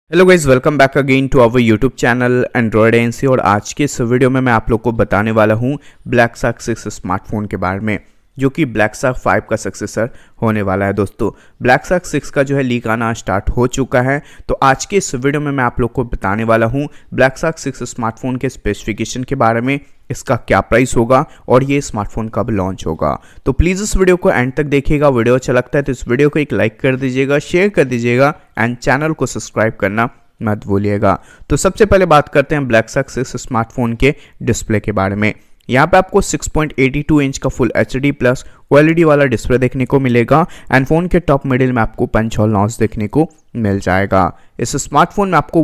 Hello guys, welcome back again to our YouTube channel Android NC. और आज के इस वीडियो में मैं आप लोग को बताने वाला हूं ब्लैक शार्क 6 स्मार्टफोन के बारे में, जो कि ब्लैक शार्क 5 का सक्सेसर होने वाला है। दोस्तों, ब्लैक शार्क 6 का जो है लीक आना स्टार्ट हो चुका है। तो आज के इस वीडियो में मैं आप लोग को बताने वाला हूं ब्लैक शार्क 6 स्मार्टफोन के स्पेसिफिकेशन के बारे में, इसका क्या प्राइस होगा और ये स्मार्टफोन कब लॉन्च होगा। तो प्लीज़ इस वीडियो को एंड तक देखिएगा। वीडियो अच्छा लगता है तो इस वीडियो को एक लाइक कर दीजिएगा, शेयर कर दीजिएगा एंड चैनल को सब्सक्राइब करना मत भूलिएगा। तो सबसे पहले बात करते हैं ब्लैक शार्क 6 स्मार्टफोन के डिस्प्ले के बारे में। यहाँ पे आपको 6.82 इंच का फुल एचडी प्लस OLED वाला डिस्प्ले देखने को मिलेगा एंड फोन के टॉप मिडिल में आपको पंच होल नॉच देखने को मिल जाएगा। इस स्मार्टफोन में आपको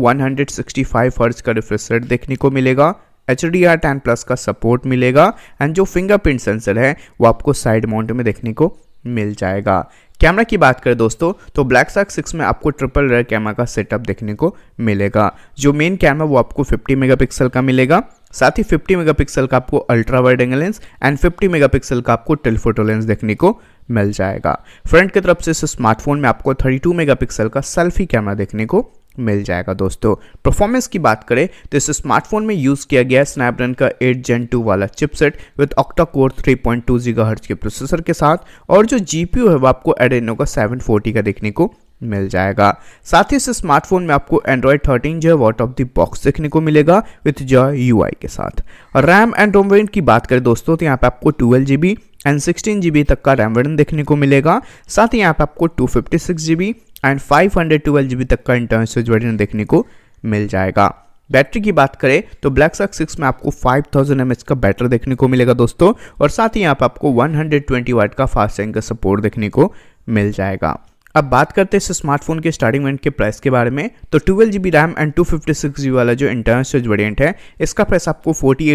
165 हर्ट्ज का रिफ्रेश रेट देखने को मिलेगा, HDR10 प्लस का सपोर्ट मिलेगा एंड जो फिंगरप्रिंट सेंसर है वो आपको साइड माउंट में देखने को मिल जाएगा। कैमरा की बात करें दोस्तों, तो ब्लैक शार्क 6 में आपको ट्रिपल रेयर कैमरा का सेटअप देखने को मिलेगा। जो मेन कैमरा वो आपको 50 मेगापिक्सल का मिलेगा, साथ ही 50 मेगापिक्सल का आपको ultra wide angle lens and 50 megapixel का आपको टेलीफोटो लेंस देखने को मिल जाएगा। फ्रंट की तरफ से इस स्मार्टफोन में आपको 32 मेगापिक्सल का सेल्फी कैमरा देखने को मिल जाएगा। दोस्तों, परफॉर्मेंस की बात करें तो इस स्मार्टफोन में यूज किया गया स्नैपड्रैगन का 8 Gen 2 वाला chipset with octa core 3.2 GHz के प्रोसेसर के साथ, और जो जीपीयू है वो आपको एड्रेनो का 740 का देखने को मिल जाएगा। साथ ही इस स्मार्टफोन में आपको एंड्रॉयड 13 जो है आउट ऑफ द बॉक्स देखने को मिलेगा विथ जॉय UI के साथ। और रैम एंड रोम वेरिएंट की बात करें दोस्तों, तो यहाँ पे आपको 12 GB एंड 16 GB तक का रैम वेरिएंट देखने को मिलेगा। साथ ही यहाँ पे आपको 256 GB एंड 512 GB तक का इंटरनल स्टोरेज वेरिएंट देखने को मिल जाएगा। बैटरी की बात करें तो ब्लैक शार्क 6 में आपको 5000 mAh का बैटरी देखने को मिलेगा दोस्तों, और साथ ही यहाँ पे आपको 120 वाट का फास्ट चार्जिंग का सपोर्ट देखने को मिल जाएगा। अब बात करते हैं इस स्मार्टफोन के स्टार्टिंग वेरिएंट के प्राइस के बारे में। तो 12 GB रैम एंड 256 GB वाला जो इंटरनल स्टोरेज वेरिएंट है, इसका प्राइस आपको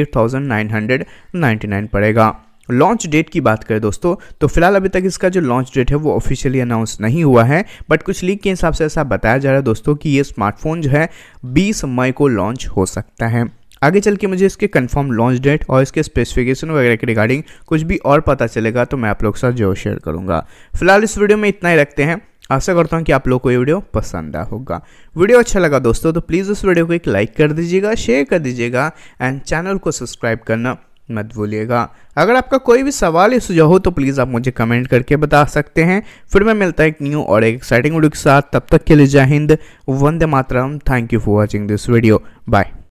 48,999 पड़ेगा। लॉन्च डेट की बात करें दोस्तों, तो फिलहाल अभी तक इसका जो लॉन्च डेट है वो ऑफिशियली अनाउंस नहीं हुआ है, बट कुछ लीक के हिसाब से ऐसा बताया जा रहा है दोस्तों कि ये स्मार्टफोन जो है 20 मई को लॉन्च हो सकता है। आगे चल के मुझे इसके कंफर्म लॉन्च डेट और इसके स्पेसिफिकेशन वगैरह के रिगार्डिंग कुछ भी और पता चलेगा तो मैं आप लोग के साथ जरूर शेयर करूंगा। फिलहाल इस वीडियो में इतना ही रखते हैं। आशा करता हूं कि आप लोग को ये वीडियो पसंद आया होगा। वीडियो अच्छा लगा दोस्तों तो प्लीज़ इस वीडियो को एक लाइक कर दीजिएगा, शेयर कर दीजिएगा एंड चैनल को सब्सक्राइब करना मत भूलिएगा। अगर आपका कोई भी सवाल या सुझाव हो तो प्लीज़ आप मुझे कमेंट करके बता सकते हैं। फिर मैं मिलता है एक न्यू और एक एक्साइटिंग वीडियो के साथ। तब तक के लिए जय हिंद, वंदे मातरम। Thank you for watching this video. Bye.